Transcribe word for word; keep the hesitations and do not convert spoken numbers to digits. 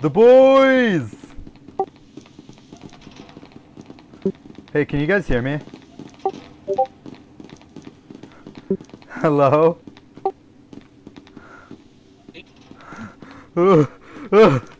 The boys! Hey, can you guys hear me? Hello? Ugh, ugh.